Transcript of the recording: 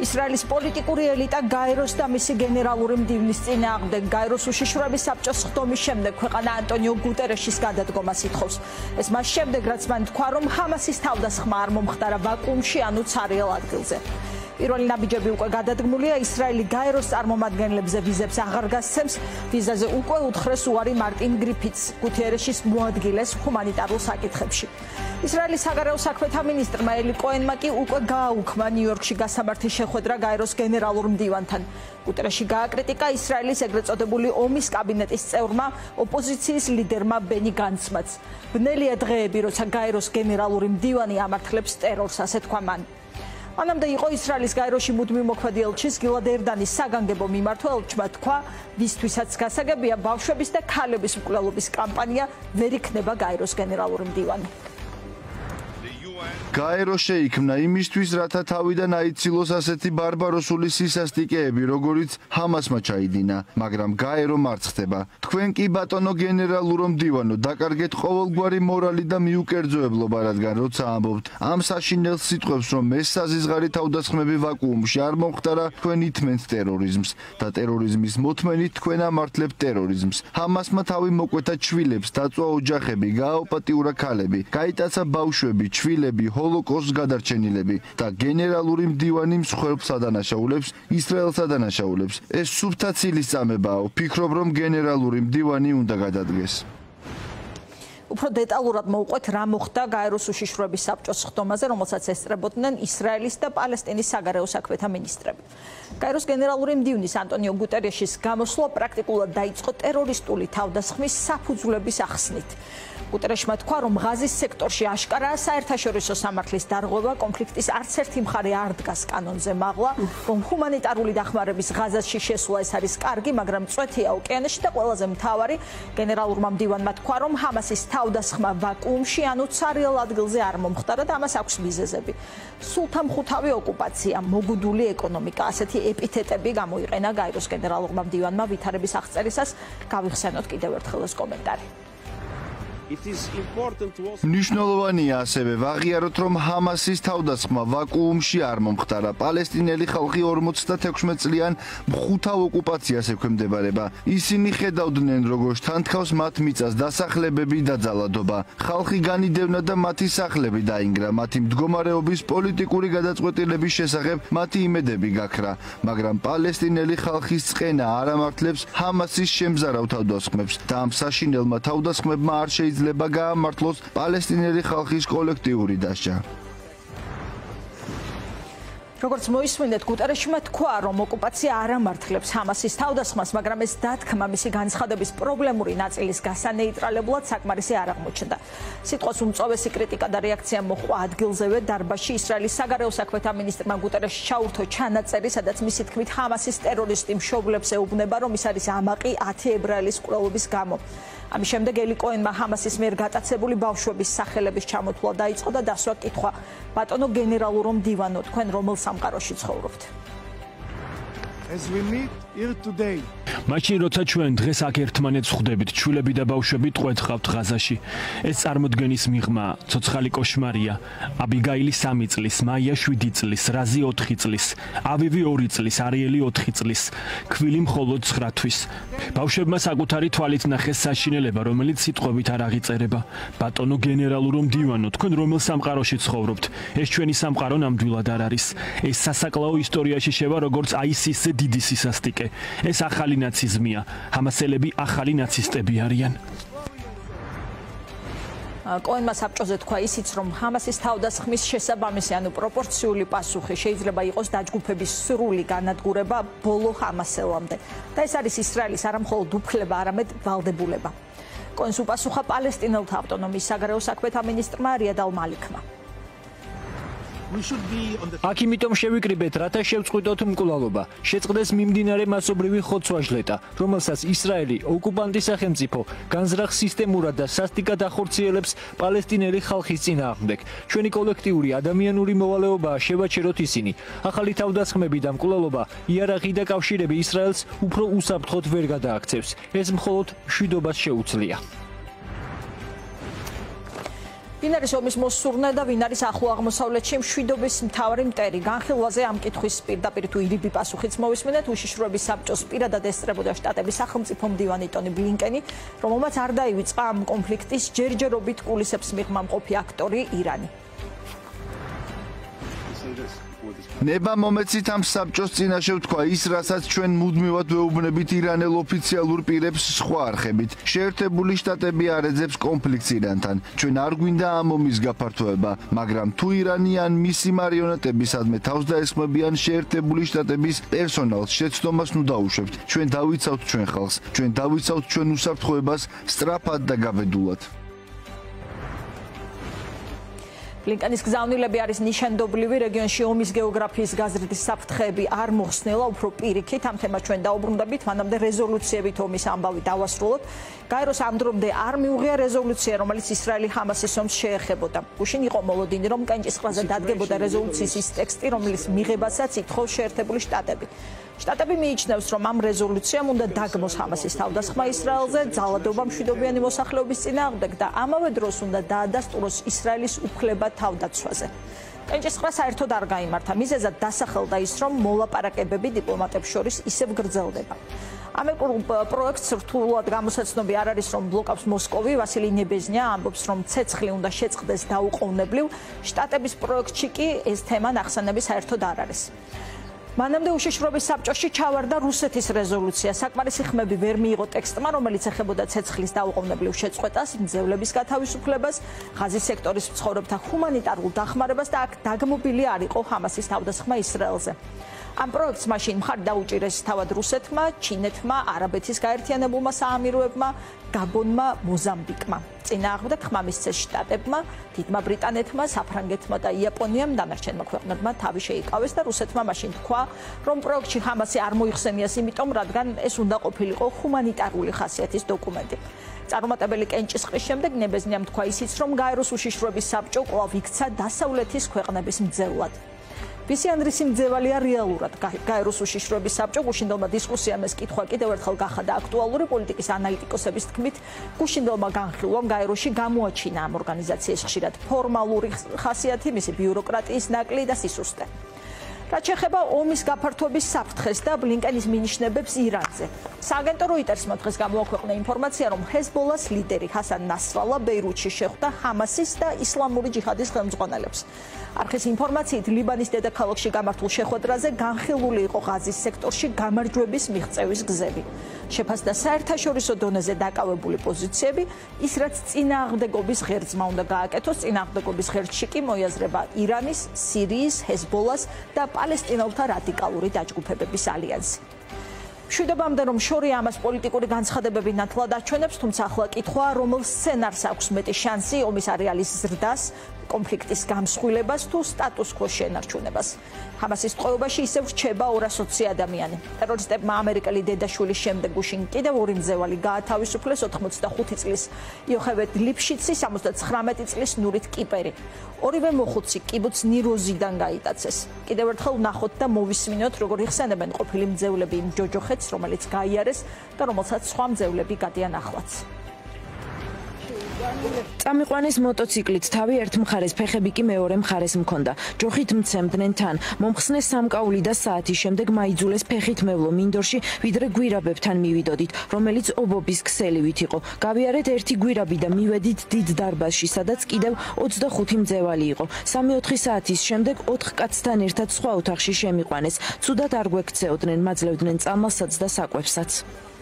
ისრაელის პოლიტიკური ელიტა გაეროს და მისი გენერალური მდივნის წინააღმდეგ გაეროს უშიშროების საბჭოს ხდომის შემდეგ ქვეყანა ანტონიო გუტერეშის გადადგომას ითხოვს. ეს მას შემდეგ, რაც მან თქვა, რომ ჰამასის თავდასხმა არ მომხდარა ვაკუუმში, ანუ ცარიელ ადგილზე. პირველი ნაბიჯები უკვე გადადგმულია, ისრაელი გაეროს წარმომადგენლებზე ვიზებს აღარ გასცემს, ვიზაზე უკვე უთხრეს უარი მარტინ გრიფითს, გუთიერეშის მოადგილეს ჰუმანიტარულ საკითხებში. ისრაელის საგარეო საქმეთა მინისტრმა ელი კოენმა კი უკვე გააუქმა ნიუ-იორკში გასამართი შეხვედრა გაეროს გენერალურ მდივანთან. გუტერეში გააკრიტიკა ისრაელის ეგრეთ წოდებული ომის კაბინეტის წევრმა, ოპოზიციის ლიდერმა ბენი განცმაც. ბნელია დღეები, როცა გაეროს გენერალური მდივანი ამართლებს ტერორს, ასე თქვა მან. მანამდე იყო ისრაელის გაეროში მუდმივ მოქმედი ელჩის გილად ერდანის საგანგებო მიმართვა ელჩმა თქვა, ვისთვისაც გასაგებია ბავშვების და ქალების მკვლელობის კამპანია ვერ იქნება გაეროს გენერალური მდივანი. გაერო შეიქმნა იმისთვის, რათა თავიდან აიცილოს ასეთი ბარბაროსული სისასტიკეები, როგორიც ჰამასმა ჩაიდინა, მაგრამ გაერო მარცხდება. თქვენ კი ბატონო გენერალურო მდივანო, დაკარგეთ ყოველგვარი მორალი და მიუკერძოებლობა, რადგან როცა ამბობთ ამ საშინელ სიტყვებს, რომ ეს საზიზღარი თავდასხმები ვაკუუმში არ მომხდარა, თქვენ ითმენთ ტერორიზმს და ტერორიზმის მოთმენით თქვენ ამართლებთ ტერორიზმს. ჰამასმა თავი მოკვეთა ჩვილებს, დაწვა ოჯახები, გააოპატიურა ქალები, გაიტაცა ბავშვები, ჩვილები, ჰოლოკოსტს გადარჩენილები და გენერალური მდივანი მსხვერპლს ადანაშაულებს, ისრაელს ადანაშაულებს. ეს სუფთა ცილის წამებაო, ფიქრობ, რომ გენერალური მდივანი უნდა გადადგეს. უფრო დეტალურად მოვყვეთ, რა მოხდა გაეროს უშიშროების საბჭოს ხდომაზე, რომელსაც ესწრებოდნენ ისრაელის და პალესტინის საგარეო საქმეთა მინისტრები. გაეროს გენერალური მდივნის ანტონიო გუტერეშის გამოსვლა პრაქტიკულად დაიწყო ტერორისტული თავდასხმის საფუძვლების ახსნით. გუტერეშმა თქვა, რომ ღაზის სექტორში აშკარაა საერთაშორისო სამართლის დარღვევა, კონფლიქტის არც ერთი მხარე არ დგას კანონზე მაღლა, რომ ჰუმანიტარული დახმარების ღაზაში შესვლა ეს არის კარგი, მაგრამ წვეთია ოკეანეში და ყველაზე მთავარი, გენერალურმა მდივანმა თქვა, რომ ჰამასის თავდასხმა ვაკუუმში, ანუ ცარიელ ადგილზე არ მომხდარა და ამას აქვს მიზეზები. სულთამხუთავი ოკუპაცია, მოგუდული ეკონომიკა, ასეთი ეპითეტები გამოიყენა გაეროს გენერალურმა მდივანმა ვითარების აღწერისას. გავიხსენოთ კიდევ ერთხელ ეს კომენტარი. მნიშვნელოვანია ასევე ვაღიაროთ, რომ ჰამასის თავდასხმა ვაკუუმში არ მომხდარა. პალესტინელი ხალხი 46 წლიან მხუთავ ოკუპაციას ექვემდებარება. ისინი ხედავდნენ, როგორც თანთქავს მათ მიწას დასახლებები და ძალადობა. ხალხი განიდევნა და მათი სახლები დაინგრა. მათი მდგომარეობის პოლიტიკური გადაწყვეტილების შესახებ მათი იმედები გაქრა. მაგრამ პალესტინელი ხალხის წყენა არ ამართლებს ჰამასის შემზარავ თავდასხმებს და ამ საშინელმა თავდასხმებმა არ შეიძლება გაამართლოს პალესტინელი ხალხის კოლექტიური დასჯა. როგორც მოისმინეთ, გუტერეშმა თქვა, რომ ოკუპაცია არ ამართლებს ჰამასის თავდასხმას, მაგრამ ეს დათქმა მისი განცხადების პრობლემური ნაწილის გასანეიტრალებლად საკმარისი არ აღმოჩნდა. სიტყვას უმწოვესი კრიტიკა და რეაქცია მოჰყვა ადგილზევე დარბაზში ისრაელის საგარეო საქმეთა მინისტრმა გუტერეშს ჩაურთო ჩანაწერი, სადაც მისი თქმით ჰამასის ტერორისტი მშობლებს ეუბნება, რომ ის არის ამაყი 10 ებრაელის მკვლელობის გამო. ამის შემდეგ ელი კოენმა ჰამასის მიერ გატაცებული ბავშვების სახელების ჩამოთვლა დაიწყო და დასვა კითხვა, ბატონო გენერალურო მდივანო, თქვენ რომელ სამყაროში ცხოვრობთ? მაშინ როცა ჩვენ დღეს აქ ერთმანეთს ხვდებით, ჩვილები და ბავშვები ტყვეთყავთ ღაზაში. ეს წარმოდგენის მიღმა ცოცხალი კოშმარია. აბიგაილი 3 წლის, მაია 7 წლის, რაზი 4 წლის, ავივი 2 წლის, არიელი 4 წლის, ქვილი მხოლოდ 9 თვის. ბავშვებმა საკუთარი თვალით ნახეს საშინელება, რომელიც სიტყვებით არ აღიწერება. ბატონო გენერალურო მდივანო, თქვენ რომელ სამყაროში ცხოვრობთ? ეს ჩვენი სამყარო ნამდვილად არ არის. ეს სასაკლაო ისტორიაში შევა როგორც ISIS-ზე დიდი სისასტიკე. ეს ახალი ნაციზმია. ჰამასელები ახალი ნაცისტები არიან. კოენმა საბჭოზე თქვა ისიც, რომ ჰამასის თავდასხმის შესაბამისი, ანუ პროპორციული პასუხი შეიძლება იყოს დაჯგუფების სრული განადგურება ბოლო ჰამასელამდე. და ეს არის ისრაელის არა მხოლოდ უფლება, არამედ ვალდებულება. კოენს უპასუხა პალესტინელთა ავტონომიის საგარეო საქმეთა მინისტრმა რიად ალ-მალიქმა. აქ იმიტომ შევიკრიბეთ, რათა შევწყვიტოთ მკვლელობა, შეწყდეს მიმდინარე მასობრივი ხოცვა-ჟლეტა, რომელსაც ისრაელი ოკუპანტის სახელმწიფო განზრახ სისტემურად და სასტიკად ახორციელებს პალესტინელი ხალხის წინააღმდეგ. ჩვენი კოლექტიური ადამიანური მოვალეობაა შევაჩეროთ ისინი. ახალი თავდასხმები და მკვლელობა იარაღი და კავშირები ისრაელს უფრო უსაფრთხოდ ვერ გადააქცევს. ეს მხოლოდ მშვიდობას შეუძლია. ვინ არის ომის მოსურნე და ვინ არის ახლო აღმოსავლეთში მშვიდობის მთავარი მტერი? განხილვაზე ამ კითხვის პირდაპირ თუ ირიბი პასუხიც მოვისმინეთ. უშიშროების საბჭოს პირადად ესწრებოდა შტატების სახელმწიფო მდივანი ტონი ბლინკენი, რომელმაც არ დაივიწყა ამ კონფლიქტის ჯერჯერობით კულისებს მიღმამყოფი აქტორი ირანი. ნება მომეცით ამ საბჭოს წინაშე ვთქვა ის, რასაც ჩვენ მუდმივად ვეუბნებით ირანელ ოფიციალურ პირებს სხვა არხებით. შეერთებული შტატები არ ეძებს კონფლიქტს ირანთან. ჩვენ არ გვინდა ამ ომის გაფართოება, მაგრამ თუ ირანი ან მისი მარიონეტები სადმე თავს დაესხმებიან შეერთებული შტატების პერსონალს შეცდომას ნუ დაუშვებთ. ჩვენ დავიცავთ ჩვენ ხალხს, ჩვენ დავიცავთ ჩვენ უსაფრთხოებას სწრაფად და გაბედულად. ბლინკენის გზავნილები არის ნიშანდობლივი რეგიონში ომის გეოგრაფიის გაზრდის საფრთხეები არ მოხსნელა, უფრო პირიქით ამ თემას ჩვენ დაუბრუნდებით, მანამდე რეზოლუციებით ომის ამბავი დავასრულოთ. გაეროს ამ დრომდე არ მიუღია რეზოლუცია, რომელიც ისრაელი ჰამასის ომს შეეხებოდა. გუშინ იყო მოლოდინი, რომ კენჭისყრაზე დადგებოდა რეზოლუციის ის ტექსტი, რომლის მიღებასაც ითხოვს შეერთებული შტატები. შტატები მიიჩნევს, რომ ამ რეზოლუციამ უნდა დაგმოს ჰამასის თავდასხმა ისრაელზე, ძალადობა მშვიდობიანი მოსახლეობის წინააღმდეგ და ამავე დროს უნდა დაადასტუროს ისრაელის უფლება თავდაცვაზე. კენჭისყრა საერთოდ არ გაიმართა, მიზეზად დასახელდა ის, რომ მოლაპარაკებები დიპლომატებს შორის ისევ გრძელდება. ამერიკულ პროექტს რთულად გამოსაცნობი არ არის, რომ ბლოკავს მოსკოვი. ვასილი ნებეზნია ამბობს, რომ ცეცხლი უნდა შეწყდეს დაუყოვნებლივ. შტატების პროექტში კი ეს თემა ნახსენები საერთოდ არ არის. მანამდე უშიშროების საბჭოში ჩავარდა რუსეთის რეზოლუცია. საკმარისი ხმები ვერ მიიღო ტექსტმა, რომელიც ეხებოდა ცეცხლის დაუყოვნებლივ შეწყვეტას, მძევლების გათავისუფლებას, ღაზის სექტორის მცხოვრებთა ჰუმანიტარულ დახმარებას და აქ დაგმობილი არ იყო ჰამასის თავდასხმა ისრაელზე. ამ პროექტს მაშინ მხარი დაუჭირეს თავად რუსეთმა, ჩინეთმა, არაბეთის გაერთიანებულმა საამიროებმა, გაბონმა, მოზამბიკმა. წინააღმდეგ ხმა მისცეს შტატებმა, დიდმა ბრიტანეთმა, საფრანგეთმა და იაპონიამ, დანარჩენმა ქვეყნებმა თავი შეიკავეს და რუსეთმა მაშინ თქვა, რომ პროექტში ჰამასი არ მოიხსენიას, იმიტომ რადგან ეს უნდა ყოფილიყო ჰუმანიტარული ხასიათის დოკუმენტი. წარუმატებელი კენჭისყრის შემდეგ ნებეზნიამ თქვა ისიც, რომ გაეროს უშიშროების საბჭო კვლავ იქცა დასავლეთის ქვეყნების მძევლად. ვისი ანდრისი მძევალია რეალურად გაეროს უშიშროების საბჭო? გუშინდელმა დისკუსიამ ეს კითხვა კიდევ ერთხელ გახადა აქტუალური. პოლიტიკის ანალიტიკოსების თქმით, გუშინდელმა განხილვამ გაეროში გამოაჩინა ამ ორგანიზაციის ხშირად ფორმალური ხასიათი, მისი ბიუროკრატიის ნაკლი და სისუსტე. რაც შეეხება ომის გაფართოების საფრთხეს და ბლინკენის მინიშნებებს ირანზე. სააგენტო როიტერსმა დღეს გამოაქვეყნა ინფორმაცია, რომ ჰეზბოლას ლიდერი ჰასან ნასრალა ბეირუთში შეხვდა ჰამასის და ისლამური ჯიჰადის ხელმძღვანელებს. არხის ინფორმაციით, ლიბანის დედაქალაქში გამართულ შეხვედრაზე განხილული იყო ღაზის სექტორში გამარჯვების მიღწევის გზები. შეფასდა საერთაშორისო დონეზე დაკავებული პოზიციები, ის რაც წინააღმდეგობის ღერძმა უნდა გააკეთოს. წინააღმდეგობის ღერძში კი მოიაზრება ირანის, სირიის, ჰეზბოლას და პალესტინელთა რადიკალური დაჯგუფებების ალიანსი. მშვიდობამდე რომ შორია ამას პოლიტიკური განცხადებები ნათლად აჩვენებს, თუმცა ახლა კითხვა, რომელ სცენარს აქვს მეტი შანსი ომის არეალის ზრდას, კონფლიქტის გამსხვილებას თუ სტატუს ქვოს შენარჩუნებას. ჰამასის ტყვეობაში ისევ რჩება 220 ადამიანი. ტერორისტებმა ამერიკელი დედაშვილის შემდეგ გუშინ კიდევ ორი მძევალი გაათავისუფლეს, 85 წლის იოხევედ ლიფშიცი, 79 წლის ნურით კიპერი. ორივე მოხუცი კიბუც ნიროზიდან გაიტაცეს. კიდევ ერთხელ ვნახოთ და მოვისმინოთ, როგორ იხსენებენ ყოფილი მძევლები იმ ჯოჯოხეთს, რომელიც გაიარეს და რომელსაც სხვა მძევლები გადიან ახლაც. წამიყვანის მოტოციკლით თავი ერთ მხარეს, ფეხები კი მეორე მხარეს მქონდა. ჯოხით მცემდნენ თან. მომხსნე სამკაული და საათის შემდეგ მაიძულეს ფეხით მევლო მინდორში, ვიდრე გვირაბებთან მივიდოდით, რომელიც ობობის ქსელივით იყო. გავიარეთ ერთი გვირაბი და მივედით დიდ დარბაზში, სადაც კიდევ 25 მძევალი იყო. 3-4 საათის შემდეგ 4 კაცთან ერთად სხვა ოთახში შემიყვანეს. ცუდად არ გვექცეოდნენ, მაძლევდნენ წამალსაც და საკვებსაც.